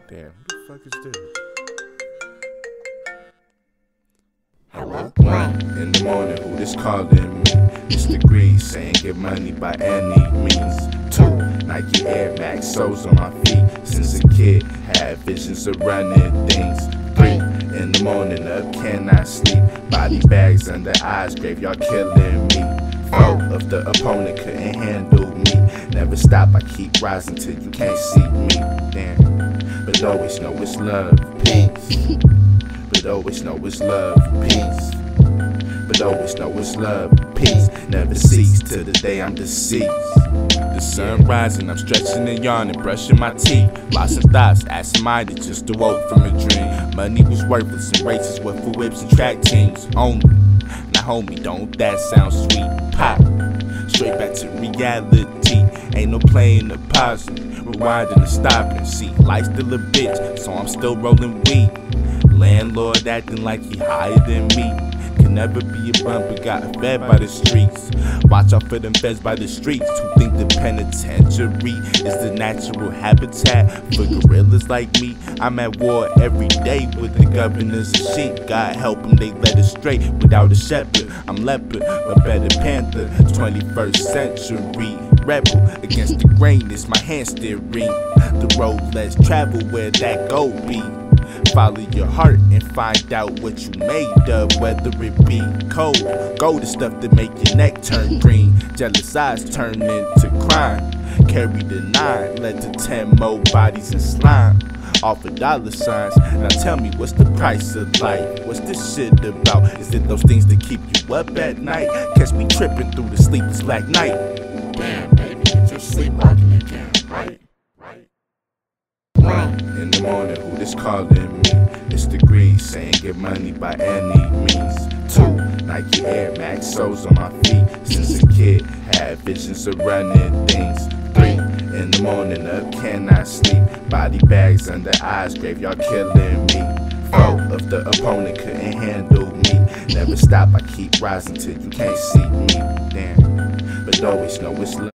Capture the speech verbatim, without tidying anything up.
Damn, who the fuck is this? Hello? One in the morning, who this calling me? It's the greed saying get money by any means. Two, Nike Air Max soles on my feet. Since a kid, had visions of running things. Three, in the morning up, cannot sleep. Body bags under eyes, graveyard killing me. Four, of the opponent couldn't handle me. Never stop, I keep rising till you can't see me. Damn, but always know it's love, peace. But always know it's love, peace. But always know it's love, peace. Never cease till the day I'm deceased. The sun rising, I'm stretching and yawning, brushing my teeth. Lost in thoughts, absent-minded, just awoke from a dream. Money was worthless and races were for whips and track teams only. Now homie, don't that sound sweet? Pop, straight back to reality. Ain't no playing the pause, rewinding and stopping. See, life's still a bitch, so I'm still rolling weed. Landlord acting like he higher than me. Can never be a bum, but got fed by the streets. Watch out for them feds by the streets who think the penitentiary is the natural habitat for gorillas like me. I'm at war every day with the governors and sheep. God help them, they led us straight without a shepherd. I'm leopard, a better panther, twenty-first century rebel. Against the grain is my hand steering. The road less travel where that go be. Follow your heart and find out what you made of, whether it be cold. Gold is stuff that make your neck turn green. Jealous eyes turn into crime. Carry the nine, led to ten more bodies and slime. Off of dollar signs. Now tell me, what's the price of life? What's this shit about? Is it those things that keep you up at night? Catch me tripping through the sleepless black night. Damn, baby, you just sleepwalking again, right? Right? One in the morning, who this calling me? It's the greed saying get money by any means. Two, Nike Air Max soles on my feet. Since a kid, had visions of running things. Three, in the morning up, cannot sleep. Body bags under eyes, graveyard killing me. Four, of the opponent couldn't handle me. Never stop, I keep rising till you can't see me. Damn, but always know it's love.